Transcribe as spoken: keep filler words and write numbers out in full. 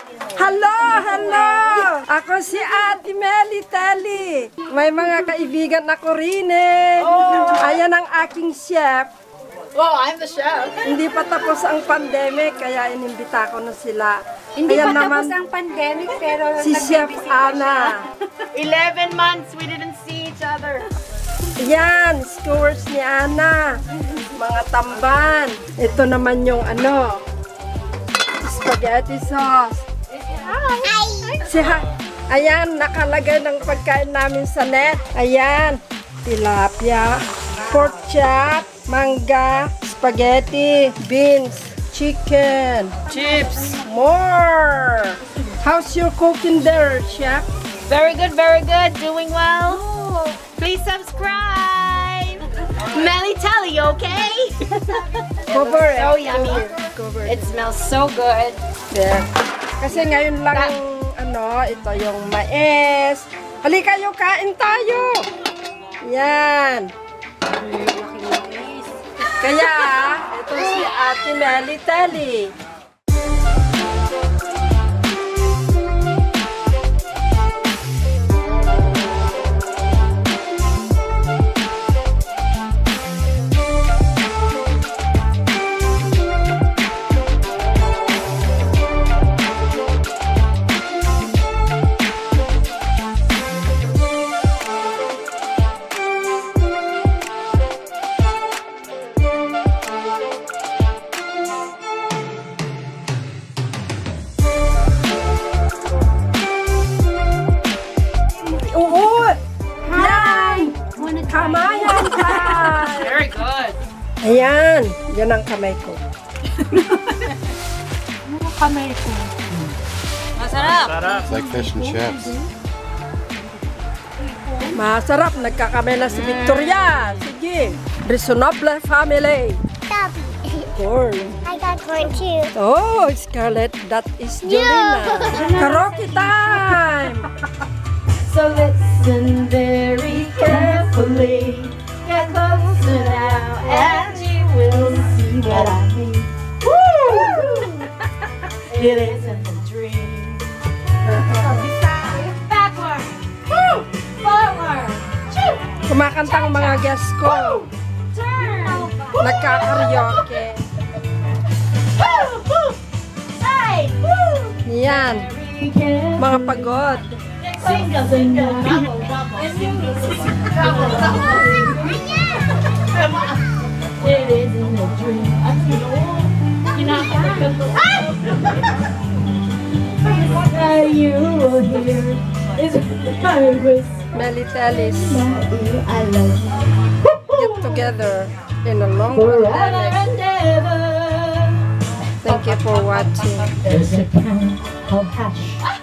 Hello, hello! Ako si Ate Mely Telly. May mga kaibigan ako rin eh. Ayan ang aking chef. Oh, I'm the chef. Hindi pa tapos ang pandemic, kaya inimbita ko na sila. Hindi Ayan pa naman, tapos ang pandemic, pero si Chef Ana. eleven months we didn't see each other. Yan, skewers ni Ana. Mga tamban. Ito naman yung ano, spaghetti sauce. Si ha Ayan, nakalagay ng pagkain namin sa net. Ayan, tilapia, pork chop, mangga, spaghetti, beans, chicken, Chips. more. How's your cooking there, chef? Very good, very good. Doing well. Please subscribe. Mely Telly, okay? Cover it. So yummy. Cover it. It smells so good. Yeah. Kasi ngayon lang, ano, ito yung mais. Halika kayo, kain tayo. Yan. Kaya, ito si Ate Mely Telly. Kamayan time! Very good. Ayan, yan ang kamay ko. kamay ko. Masarap. It's like fish and chips. Masarap, nagkakamay na si Victoria. Sige, reasonable family. Corn. I got corn too. Oh, Scarlett, that is Jolina. Karaoke time! So listen very carefully. Get closer now, and you will see what I mean. Woo! It isn't a dream. Backward. Woo! Forward. Choo! Kumakantang mga guests ko. Turn. Nagka-karaoke. Woo! Woo! Side. Woo! Yan, mga pagod. Single, single, double, double, single, single, double, double. It isn't a dream. You're not gonna you will hear is Iris. Mely Telly's I love you. get together in a long Forever pandemic. and ever. Thank you for watching. There's a can of hash.